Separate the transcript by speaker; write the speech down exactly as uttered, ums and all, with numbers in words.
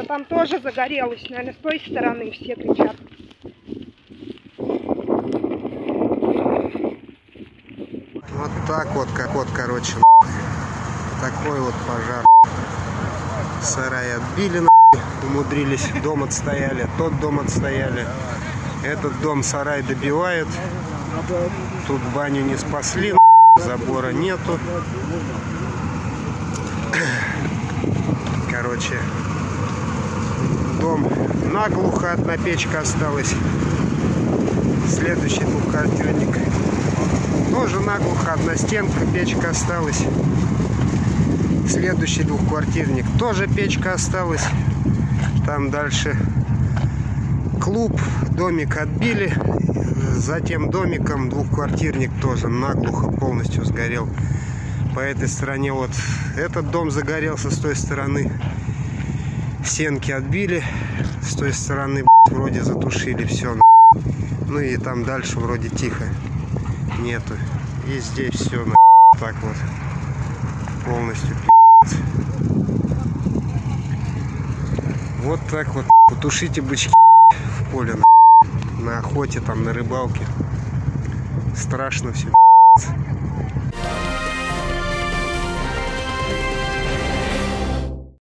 Speaker 1: там тоже загорелось. Наверное, с той стороны все кричат.
Speaker 2: Вот так вот, как вот, короче, такой вот пожар. Сарай отбили, умудрились, дом отстояли, тот дом отстояли. Этот дом сарай добивает. Тут баню не спасли, забора нету. Короче, дом наглухо, одна печка осталась. Следующий двухквартирник тоже наглухо, одна стенка, печка осталась. Следующий двухквартирник тоже печка осталась. Там дальше клуб, домик отбили. За тем домиком двухквартирник тоже наглухо полностью сгорел. По этой стороне вот этот дом загорелся, с той стороны стенки отбили, с той стороны вроде затушили все. Ну и там дальше вроде тихо, нету. И здесь все так вот полностью пи***ц. Вот так вот. Потушите бычки в поле, на, на охоте, там на рыбалке. Страшно все.